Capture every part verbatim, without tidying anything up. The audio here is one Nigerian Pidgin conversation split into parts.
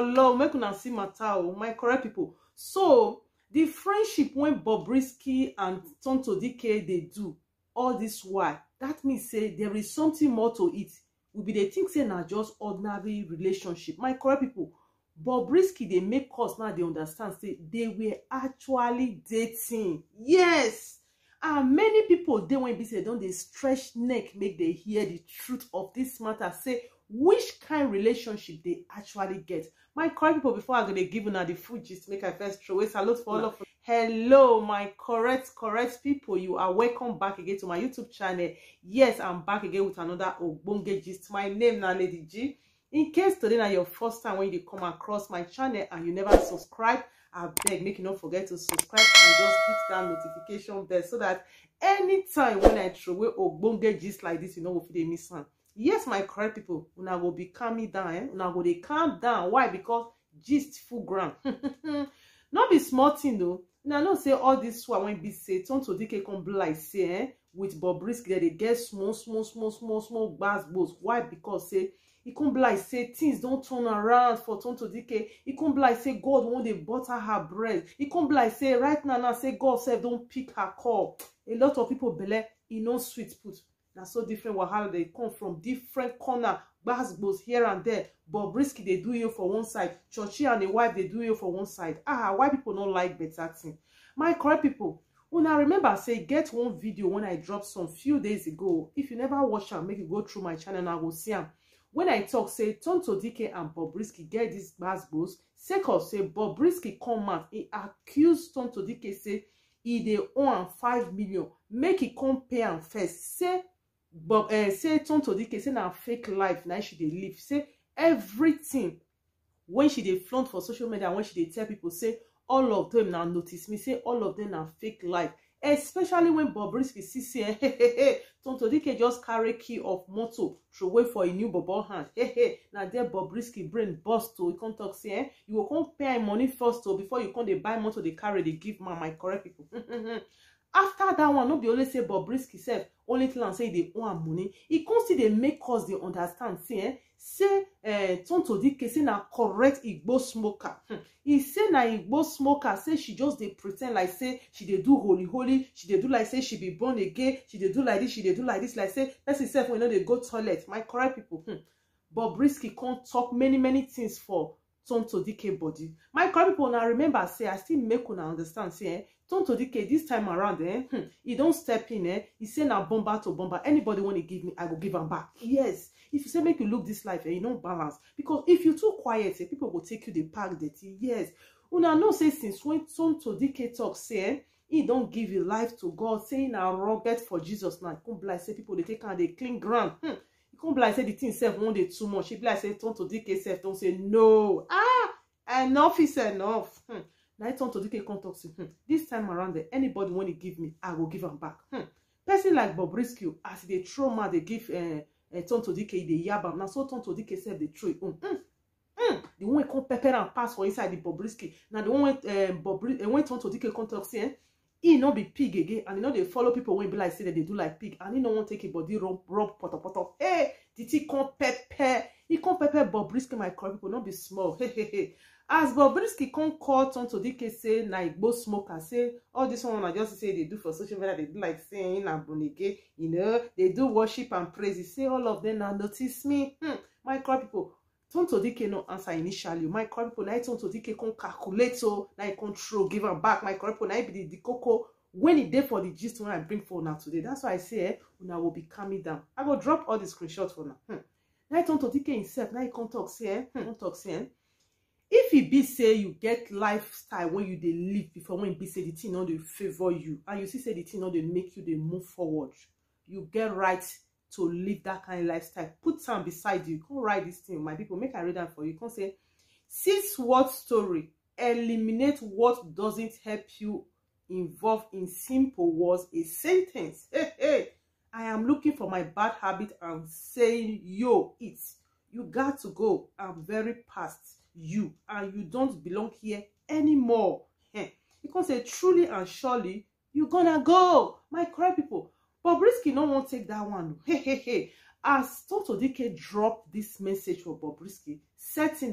love, make una see matter, oh, my correct people. So the friendship when Bobrisky and Tonto Dike they do all this while, that means say there is something more to it. We be they think say na just ordinary relationship. My correct people, Bobrisky they make us now they understand say they were actually dating. Yes. And many people they when be say don't they stretch neck make they hear the truth of this matter, say which kind of relationship they actually get. My correct people, before I'm gonna give you now the food gist, make I first throw a salute for all of you. Hello, my correct, correct people. You are welcome back again to my YouTube channel. Yes, I'm back again with another Ogbonge gist. My name now Lady G. In case today now your first time when you come across my channel and you never subscribe, I beg make you not forget to subscribe and just hit that notification bell so that anytime when I throw away Ogbonge gist like this, you know if they miss one. Yes, my correct people, una go be calming down, eh? Una go they calm down. Why? Because gist full ground. Not be small thing though. Now not say all this one when be say Tonto Dike come be like say eh? With Bobrisky they get small, small, small, small, small bass boats. Why? Because say he come be like say things don't turn around for Tonto Dike. He come be like say God won't they butter her bread. He come be like say right now now say God said don't pick her call. A lot of people believe he no sweet put. Now so different wahala they come from different corner, basketballs here and there. Bobrisky they do you for one side, Churchy and the wife they do you for one side. Ah, why people don't like better thing? My correct people, when I remember say get one video when I dropped some few days ago. If you never watch am, make you go through my channel and I will see am. When I talk say Tonto Dike and Bobrisky get these basketballs, sake of say Bobrisky come out, he accused Tonto Dike say he dey owe five million, make he come pay am first. Say But uh, say Tonto Dike say na fake life now she dey live. Say everything when she dey flaunt for social media, when she dey tell people say all of them now notice me, say all of them na fake life. Especially when Bobrisky see say hey, hey, hey, Tonto Dike just carry key of motor throw away for a new bobo hand. Hey, hey, now there Bobrisky brain bust to. He come talk say eh, you will come pay money first to before you come they buy motor they carry they give man my correct people. After that one, no be only say Bobrisky self only tell say they owe money. He come see they make us they understand. See, eh? Say eh, Tonto Dike say na correct Igbo smoker. Hmm. He say na Igbo smoker. Say she just they pretend like say she they do holy holy. She they do like say she be born again. She they do like this. She they do like this. Like say person self when you know they go toilet. My correct people. Hmm. Bobrisky can't talk many many things for Tonto Dike body. My correct people now remember say I still make una understand. Say eh. Tonto Dike this time around, eh, hmm, he don't step in, eh, he say na bomber to bomber. Anybody want to give me, I will give him back. Yes. If you say make you look this life, eh, you don't balance. Because if you too quiet, eh, people will take you the park dirty. Yes. Una know say since when Tonto Dike talk, say, eh, he don't give you life to God, saying a rugged for Jesus now. Come like say people they take and they clean ground. Hmm. You come like say the thing self one day too much. He be like say Tonto Dike self don't say no. Ah, enough is enough. Hmm. Now Tonto Dike come talk to hmm, this time around there, anybody want to give me, I will give them back. Hmm. Person like Bobrisky, as they throw man, they give uh, uh, Tonto Dike the yabam. Now so Tonto Dike said they throw it. Mm, mm, mm. The one come pepper and pass for inside the Bobrisky. Now the one when uh, Bobrisky, uh, when Tonto Dike come talk say, he not be pig again, and you know they follow people when be like say that they do like pig, and he no want take a body rub rub poto poto. Hey, did he come pepper? He come pepper Bobrisky my correct people, not be small. Hey hey hey. As Bobrisky come call Tonto Dike say na Igbo smoker, say all this one I just say they do for social media, they do like saying na Bonike, you know, they do worship and praise. He say all of them now notice me. Hmm. My correct people, Tonto Dike no answer initially. My correct people, now Tonto Dike come calculate so now he control, give her back. My correct people, now be the, the cocoa when he there for the gist when I bring for now today. That's why I say eh, una will be calming down. I will drop all the screenshots for now. Hmm. Now Tonto Dike himself, now he come talk say eh, hmm, talk say eh. If e be say you get lifestyle when you dey live before, when e be say the thing no dey favor you, and you see say the thing no dey make you dey move forward, you get right to live that kind of lifestyle. Put some beside you. Come write this thing, my people. Make I read that for you. Come say, six word story. Eliminate what doesn't help you. Involve in simple words a sentence. Hey, hey. I am looking for my bad habit and saying, yo, it. You got to go. I'm very past you and you don't belong here anymore. Hey. You can say truly and surely you gonna go. My correct people. Bobrisky no won't take that one. Hey, hey, hey. As Tonto Dike dropped this message for Bobrisky, certainly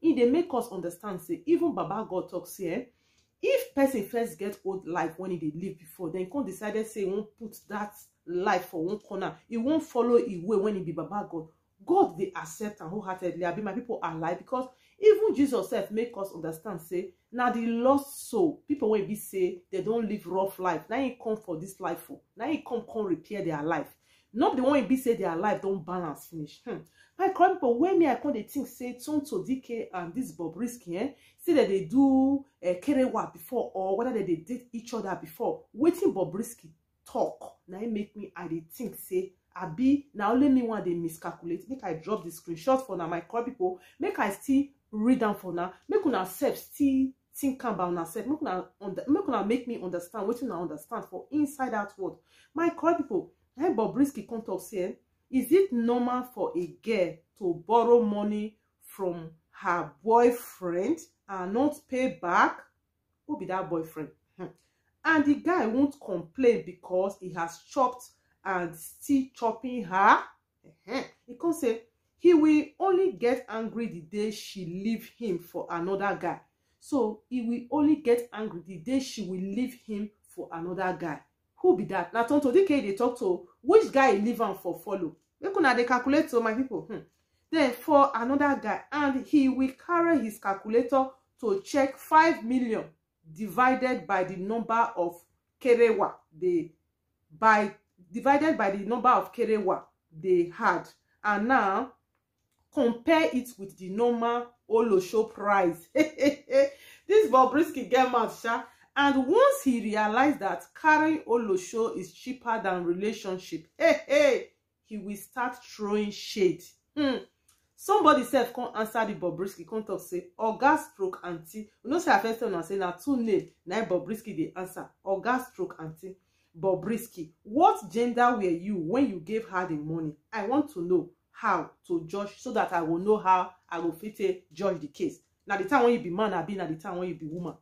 e dey make us understand say even Baba God talk say eh, if person first get old life when he dey live before, then come decided say he won't put that life for one corner, he won't follow his way when he be Baba God. God they accept and wholeheartedly. I be my people alive, because even Jesus self make us understand say now the lost soul, people when be say they don't live rough life, now he come for this life for now he come come repair their life, not the one be say their life don't balance finish. hmm. My current people, when me I come they think say Tonto Dike and this Bobrisky eh, say that they do uh, kerewa before, or whether they, they did each other before. Waiting Bobrisky talk now it make me I dey think say I be now only me one they miscalculate. Make I drop the screenshot for now. My current people, make I still read them for now. Make una self still think about una self. Make una make una make me understand what you understand for inside that word. My current people, hey Bobrisky come talk say, is it normal for a girl to borrow money from her boyfriend and not pay back? Who be that boyfriend? Hmm. And the guy won't complain because he has chopped and still chopping her. Uh-huh. He can say he will only get angry the day she leave him for another guy. So he will only get angry the day she will leave him for another guy. Who be that? Now Tonto Dike they talk to which guy he leave him for follow. Make una dey calculate to my people. Hmm. Then for another guy, and he will carry his calculator to check five million divided by the number of kerewa they by divided by the number of kerewa they had, and now compare it with the normal Olosho price. This Bobrisky get mad, sha. And once he realized that carrying Olosho is cheaper than relationship, hey, hey, he will start throwing shade. Hmm. Somebody self can't answer the Bobrisky, can't talk say, Oga stroke auntie. You know, say I first time I say, now two name, now Bobrisky the answer. Oga stroke auntie. Bobrisky, what gender were you when you gave her the money? I want to know how to judge so that I will know how I will fit judge the case. Now the time when you be man, I be now the time when you be woman.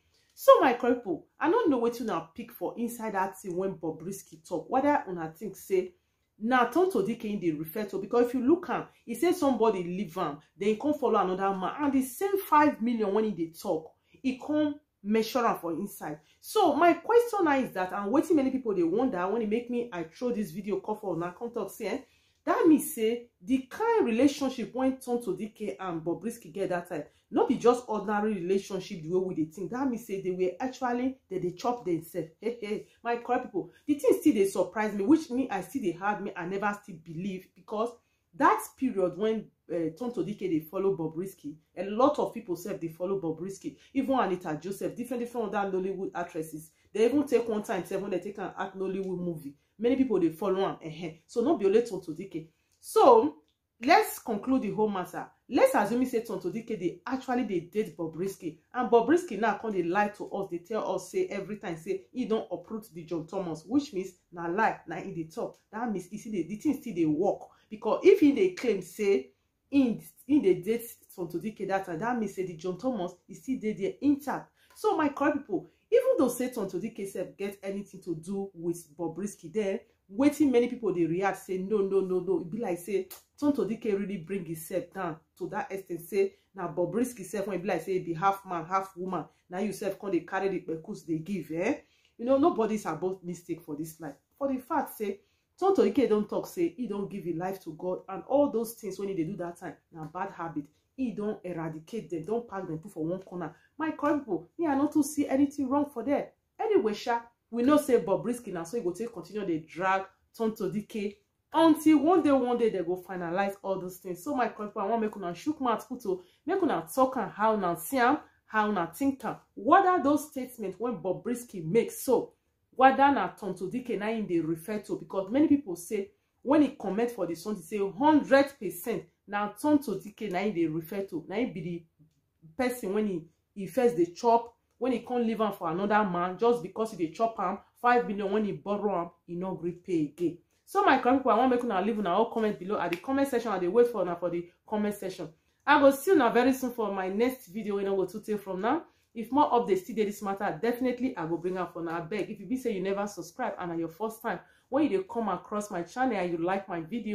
So my people, I don't know what you now pick for inside that thing when Bobrisky talk. Whether una think say now Tonto Dike they refer to, because if you look at he said somebody leave him, then he come follow another man, and the same five million when he they talk, he come measure am for inside. So my question now is that, and waiting many people they wonder when it make me I throw this video call for now come talk say that me say the kind relationship when Tonto Dike and Bobrisky get that time not be just ordinary relationship the way we they think. That me say they were actually they they chop themselves. Hey hey, my correct people, the thing still they surprise me, which me I still they hard me I never still believe, because that period when uh, Tonto Dike they follow Bobrisky, a lot of people said they follow Bobrisky, even Anita Joseph, different different other Nollywood actresses. They even take one time seven they take an act Nollywood movie. Many people they follow on. Uh-huh. So not be only Tonto Dike. So let's conclude the whole matter. Let's assume say Tonto Dike they actually they date Bobrisky, and Bobrisky now come they lie to us. They tell us say every time say he don't uproot the John Thomas, which means now lie now in the talk. That means you see the, the thing still they work, because if he they claim say in in the date Tonto Dike that time, that means say the John Thomas is still there there intact. So my correct people, even though say Tonto Dike self get anything to do with Bobrisky there, waiting many people they react say no no no no. It be like say Tonto Dike really bring himself down to that extent. Say now Bobrisky self when it be like say be half man half woman. Now you self can they carry the percus they give. Eh? You know nobody's about mistake for this life. For the fact say Tonto Dike don't talk say he don't give his life to God and all those things when he they do that time. Now bad habit. He don't eradicate them. Don't pack them put for one corner. My correct people, me I not to see anything wrong for that. Anyway, sha, we know say Bobrisky now, so he go take continue they drag Tonto Dike until one day, one day they go finalize all those things. So my correct people, I want make una shook mouth put to make una talk and how na see am, how na think am. What are those statements when Bobrisky makes? So whether na Tonto Dike na him they refer to, because many people say when he comment for the song, he say hundred percent now Tonto Dike na him they refer to. Now he be the person when he he first they chop, when he can't leave him for another man just because he they chop him five million when he borrow him, he no agree pay again. So my people, I want to make una leave una all comment below at the comment section, and they wait for now for the comment section. I will see you now very soon for my next video when I go to take from now. If more updates still this matter, definitely I will bring up for now. I beg if you be say you never subscribe and are your first time when you come across my channel and you like my video,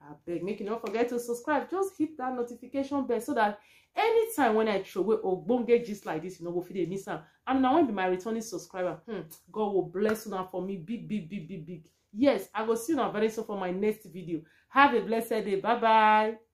I beg, make you not forget to subscribe. Just hit that notification bell so that anytime when I throw away ogbonge gist like this, you know, go fit dey miss am. And now when be my returning subscriber, hmm, God will bless you now for me, big, big, big, big, big. Yes, I will see you now very soon for my next video. Have a blessed day. Bye bye.